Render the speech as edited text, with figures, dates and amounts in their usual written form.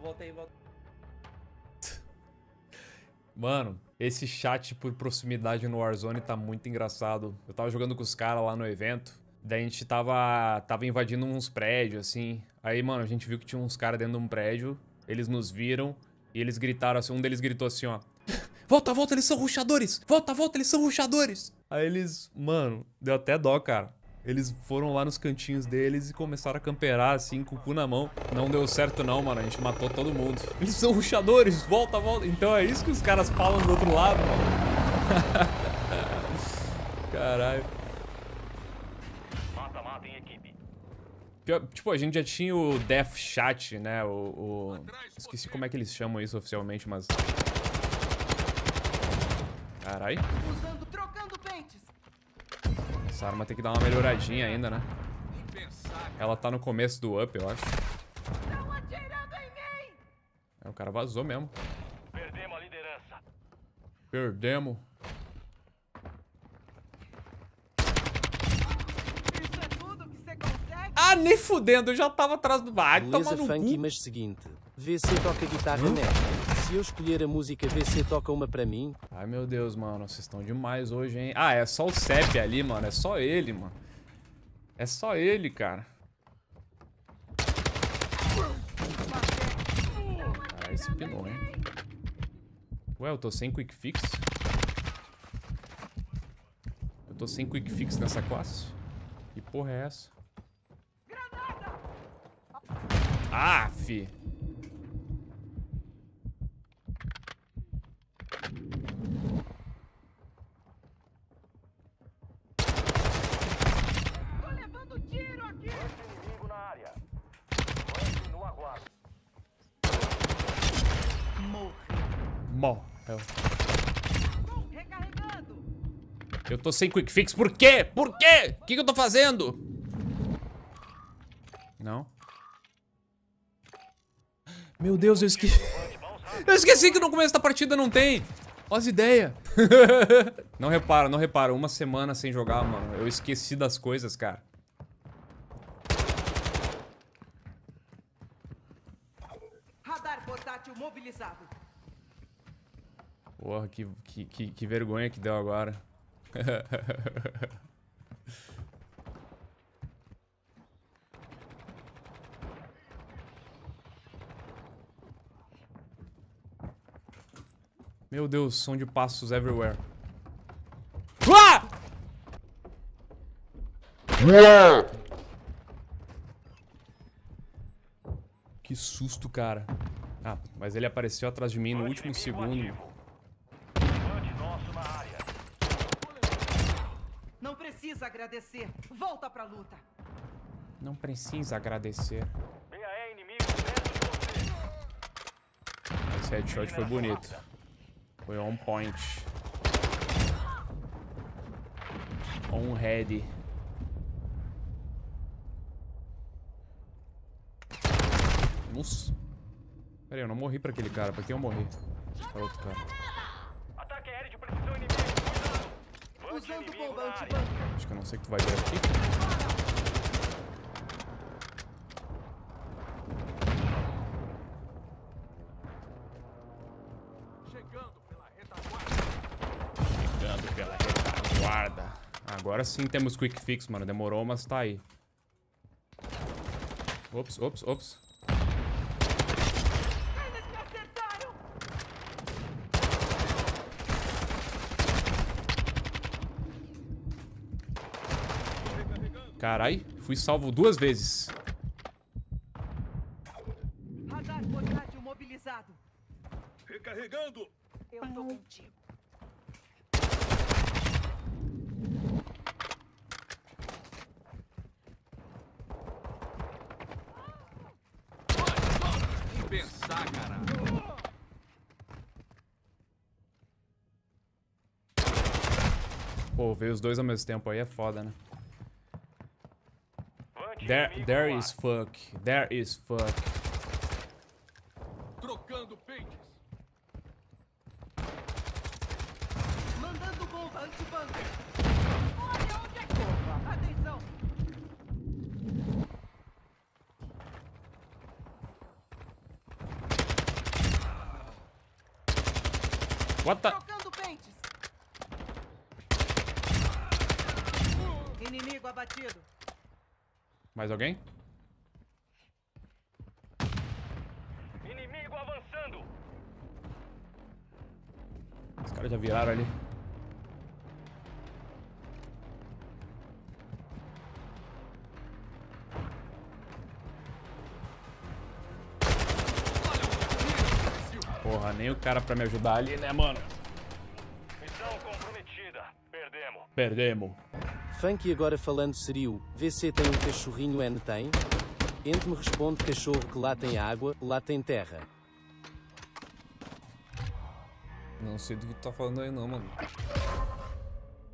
volta aí, volta. Mano, esse chat por proximidade no Warzone tá muito engraçado. Eu tava jogando com os caras lá no evento. Daí a gente tava invadindo uns prédios, assim. Aí, mano, a gente viu que tinha uns caras dentro de um prédio. Eles nos viram e eles gritaram assim. Um deles gritou assim, ó. Volta, volta, eles são rushadores! Volta, volta, eles são rushadores! Aí eles, mano, deu até dó, cara. Eles foram lá nos cantinhos deles e começaram a camperar, assim, com o cu na mão. Não deu certo não, mano. A gente matou todo mundo. Eles são rushadores! Volta, volta! Então é isso que os caras falam do outro lado, mano. Caralho. Mata-mata em equipe. Tipo, a gente já tinha o Death Chat, né? Esqueci como é que eles chamam isso oficialmente, mas... Caralho. Trocando pentes. Essa arma tem que dar uma melhoradinha ainda, né? Ela tá no começo do up, eu acho. Estão atirando em mim. É, o cara vazou mesmo. Perdemos a liderança. Perdemos. Isso é tudo que você consegue? Ah, nem fudendo, eu já tava atrás do... Ai, toma Beleza no funky, cu. mas seguinte. VC toca guitarra neta. Se eu escolher a música, VC toca uma para mim. Ai, meu Deus, mano, vocês estão demais hoje, hein? Ah, é só o CEP ali, mano, é só ele, mano. É só ele, cara. Caralho, esse pinou, hein? Ué, eu tô sem quick fix? Eu tô sem quick fix nessa classe? Que porra é essa? Ah, fi. Tô levando tiro aqui. Inimigo na área. Lance no aguardo. Morreu. Recarregando. Eu tô sem quick fix, por quê? Por quê? O que eu tô fazendo? Não. Meu Deus, eu esqueci. Eu esqueci que no começo da partida não tem. Olha as ideias. Não repara, não repara. Uma semana sem jogar, mano. Eu esqueci das coisas, cara. Radar portátil mobilizado. Porra, que vergonha que deu agora. Meu Deus, som de passos everywhere. Ah! Que susto, cara. Ah, mas ele apareceu atrás de mim no último segundo. Levante nosso na área. Não precisa agradecer. Volta pra luta. Não precisa agradecer. PAE inimigo dentro de você. Esse headshot foi bonito. Foi on point. On head. Nossa. Pera aí, eu não morri pra aquele cara. Pra quem eu morri? Pra outro cara. Ataque aéreo de precisão inimigo. Cuidado. Lance Usando inimigo bomba na área. antibanco. Acho que eu não sei o que tu vai ver aqui. Chegando pela retaguarda. Agora sim temos quick fix, mano. Demorou, mas tá aí. Ops, ops, ops. Eles me acertaram. Carai, fui salvo 2 vezes. Radar portátil mobilizado. Recarregando. Eu tô contigo. Pensar, cara. Pô, veio os dois ao mesmo tempo aí é foda, né? Levante There inimigo is fuck. There is fuck. Trocando pentes. Mandando bomba antibanco. Olha onde é que... Opa, atenção. What the... Trocando pentes. Inimigo abatido. Mais alguém? Inimigo avançando. Os caras já viraram ali. Porra, nem o cara pra me ajudar ali, né, mano? Missão comprometida. Perdemos. Perdemos. Funk agora falando serio, VC tem um cachorrinho N tem? Ente me responde cachorro que lá tem água, lá tem terra. Não sei do que tu tá falando aí não, mano.